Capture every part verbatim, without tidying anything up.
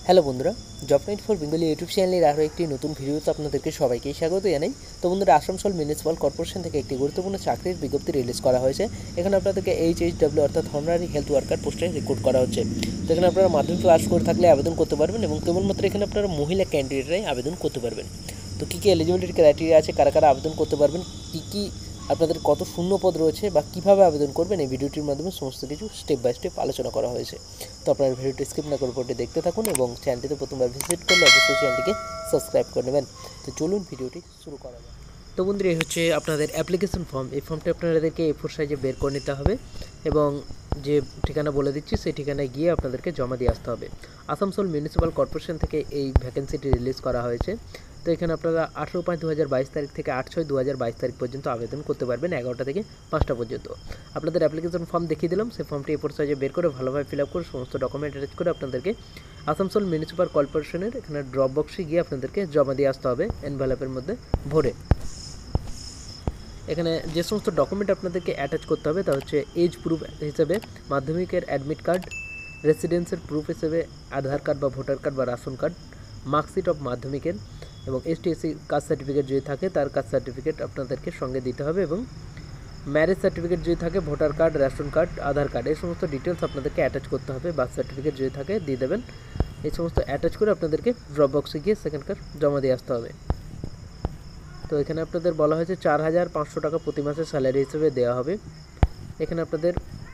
Hello বন্ধুরা, job night for Bengali YouTube চ্যানেলের আরও একটি নতুন ভিডিওতে আপনাদেরকে সবাইকে স্বাগত জানাই। তো বন্ধুরা, আসানসোল মিউনিসিপ্যাল কর্পোরেশন থেকে একটি গুরুত্বপূর্ণ চাকরির বিজ্ঞপ্তি রিলিজ করা হয়েছে। এখানে আপনাদেরকে এইচ এইচ ডাব্লিউ অর্থাৎ হনারি হেলথ ওয়ার্কার পোস্টে রিক্রুট করা হচ্ছে। তো এখানে আপনারা মাধ্যমিক পাস করে থাকলে আবেদন করতে পারবেন এবং কেবলমাত্র এখানে আপনারা মহিলা ক্যান্ডিডেটরাই আবেদন করতে পারবেন। তো কী কী এলিজিবিলিটি ক্রাইটেরিয়া আছে, কারা কারা আবেদন করতে পারবেন, কী কী আপনাদের কত শূন্য পদ রয়েছে বা কীভাবে আবেদন করবেন, এই ভিডিওটির মাধ্যমে সমস্ত কিছু স্টেপ বাই স্টেপ আলোচনা করা হয়েছে। তো আপনার ভিডিওটি স্কিপ না করে পরে দেখতে থাকুন এবং চ্যানেলটিতে প্রথমবার ভিজিট করলে অবশ্যই চ্যানেলটিকে সাবস্ক্রাইব করে নেবেন। তো চলুন ভিডিওটি শুরু করা যাক। তো বন্ধুরা, এই হচ্ছে আপনাদের অ্যাপ্লিকেশন ফর্ম। এই ফর্মটি আপনাদেরকে এ ফোর সাইজে বের করে নিতে হবে এবং যে ঠিকানা বলে দিচ্ছি সেই ঠিকানায় গিয়ে আপনাদেরকে জমা দিয়ে আসতে হবে। আসানসোল মিউনিসিপ্যাল কর্পোরেশন থেকে এই ভ্যাকেন্সিটি রিলিজ করা হয়েছে। তো এখানে আপনারা আঠেরো পাঁচ দু হাজার বাইশ তারিখ থেকে আট ছয় দু হাজার বাইশ তারিখ পর্যন্ত আবেদন করতে পারবেন, এগারোটা থেকে পাঁচটা পর্যন্ত। আপনাদের অ্যাপ্লিকেশন ফর্ম দেখিয়ে দিলাম, সেই ফর্মটি এ ফোর সাইজে বের করে ভালোভাবে ফিল আপ করে সমস্ত ডকুমেন্ট অ্যাটাচ করে আপনাদেরকে আসানসোল মিউনিসিপ্যাল কর্পোরেশনের এখানে ড্রপ বক্সে গিয়ে আপনাদেরকে জমা দিয়ে আসতে হবে এনভেলপের মধ্যে ভরে। এখানে যে সমস্ত ডকুমেন্ট আপনাদেরকে অ্যাটাচ করতে হবে তা হচ্ছে এজ প্রুফ হিসেবে মাধ্যমিকের অ্যাডমিট কার্ড, রেসিডেন্সের প্রুফ হিসেবে আধার কার্ড বা ভোটার কার্ড বা রেশন কার্ড, মার্কশিট অফ মাধ্যমিকের এবং এসটিএসসি কাস্ট সার্টিফিকেট যদি থাকে তার কাস্ট সার্টিফিকেট আপনাদেরকে সঙ্গে দিতে হবে এবং ম্যারেজ সার্টিফিকেট যদি থাকে, voter card, ration card, Aadhaar card, এই সমস্ত ডিটেলস আপনাদেরকে অ্যাটাচ করতে হবে। বার্থ সার্টিফিকেট যদি থাকে দিয়ে দেবেন। এই সমস্ত অ্যাটাচ করে আপনাদেরকে ড্রপ বক্সে গিয়ে সেখানকার জমা দিয়ে আসতে হবে। তো এখানে আপনাদের বলা হয়েছে চার হাজার পাঁচশো টাকা প্রতি মাসে স্যালারি হিসেবে দেওয়া হবে। এখানে আপনাদের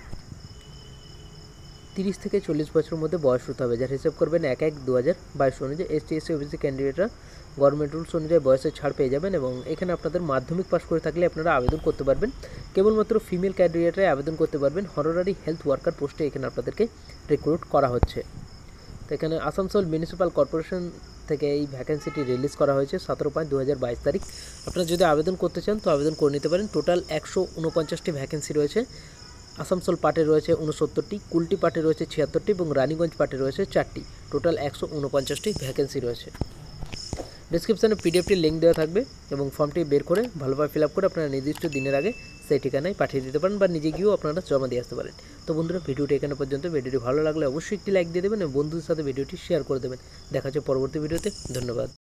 তিরিশ থেকে চল্লিশ বছরের মধ্যে বয়স হতে হবে, যার হিসাব করবেন এক এক দু হাজার বাইশ অনুযায়ী। এসটি এসসি ওবিসি ক্যান্ডিডেটরা গভর্নমেন্ট রুলস অনুযায়ী বয়সের ছাড় পেয়ে যাবেন এবং এখানে আপনাদের মাধ্যমিক পাস করে থাকলে আপনারা আবেদন করতে পারবেন। কেবলমাত্র ফিমেল ক্যান্ডিডেটরাই আবেদন করতে পারবেন। হনারারি হেলথ ওয়ার্কার পোস্টে এখানে আপনাদেরকে রিক্রুট করা হচ্ছে। তো এখানে আসানসোল মিউনিসিপ্যাল কর্পোরেশন থেকে এই ভ্যাকেন্সিটি রিলিজ করা হয়েছে সতেরো পাঁচ দু হাজার বাইশ তারিখ। আপনারা যদি আবেদন করতে চান তো আবেদন করে নিতে পারেন। টোটাল একশো উনপঞ্চাশটি ভ্যাকেন্সি রয়েছে। আসানসোল পার্টে রয়েছে উনসত্তরটি, কুলটি পার্টে রয়েছে ছিয়াত্তরটি এবং রানীগঞ্জ পার্টে রয়েছে চারটি। টোটাল একশো উনপঞ্চাশটি ভ্যাকেন্সি রয়েছে। ডিসক্রিপশানে পিডিএফটি লিঙ্ক দেওয়া থাকবে এবং ফর্মটি বের করে ভালোভাবে ফিল আপ করে আপনারা নির্দিষ্ট দিনের আগে সেই ঠিকানায় পাঠিয়ে দিতে পারেন বা নিজে গিয়েও আপনারা জমা দিয়ে আসতে পারেন। তো বন্ধুরা, ভিডিওটি এখানে পর্যন্ত। ভিডিওটি ভালো লাগলে অবশ্যই একটি লাইক দিয়ে দেবেন এবং বন্ধুদের সাথে ভিডিওটি শেয়ার করে দেবেন। দেখা হচ্ছে পরবর্তী ভিডিওতে। ধন্যবাদ।